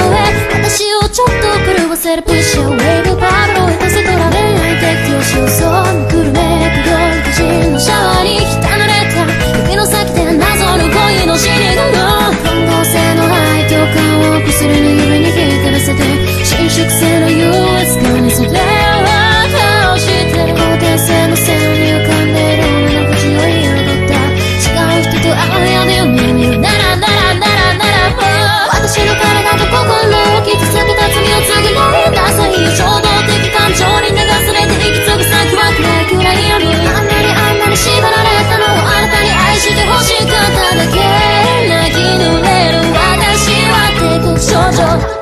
へ私をちょっと狂わせるプッシャーウェーブパブロエコセトラ恋愛適応しようそうくるめくよい個人のシャワーに浸られた指の先で謎の恋のシリグの混合性の愛と顔をこするに指に光らせて伸縮性の US 側に袖を倒して高低性の線に浮かんでいる俺の口を彩った違う人と会うよね夢見るならならならなら私の体と心を傷つけた罪を償いダサい衝動的感情に流されて息継ぐ先は暗い暗い夜あんなに縛られたのをあなたに愛してほしかっただけ泣き濡れる私は帝国少女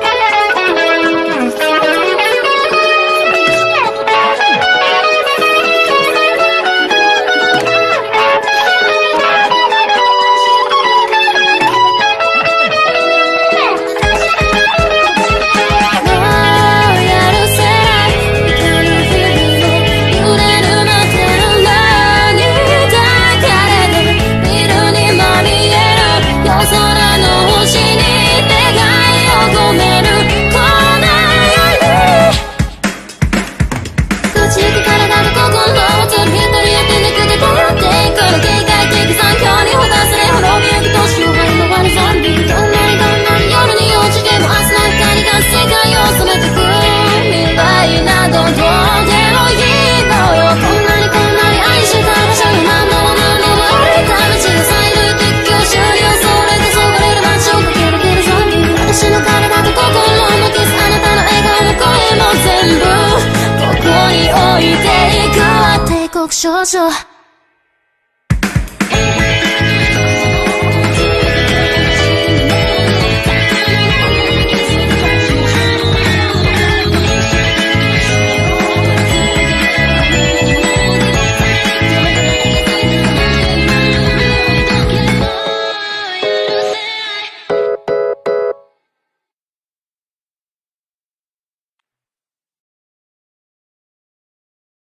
少女